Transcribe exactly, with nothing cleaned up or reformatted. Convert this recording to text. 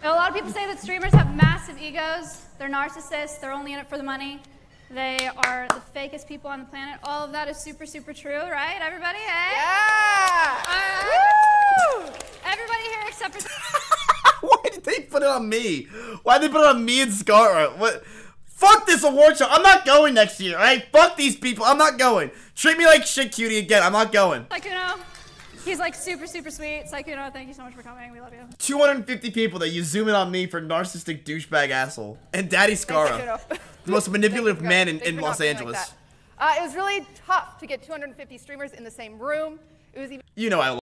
A lot of people say that streamers have massive egos. They're narcissists. They're only in it for the money. They are the fakest people on the planet. All of that is super, super true, right? Everybody, eh? Yeah! Uh, Woo! Everybody here except for... Why did they put it on me? Why did they put it on me and Scarra? What? Fuck this award show. I'm not going next year, alright? Fuck these people. I'm not going. Treat me like shit, cutie, again. I'm not going. Sykkuno, he's like super, super sweet. Sykkuno, thank you so much for coming. We love you. two hundred fifty people that you zoom in on me for narcissistic douchebag asshole. And Daddy Scarra. The most manipulative man in, in Los Angeles. Like uh, it was really tough to get two hundred fifty streamers in the same room. It was even You know I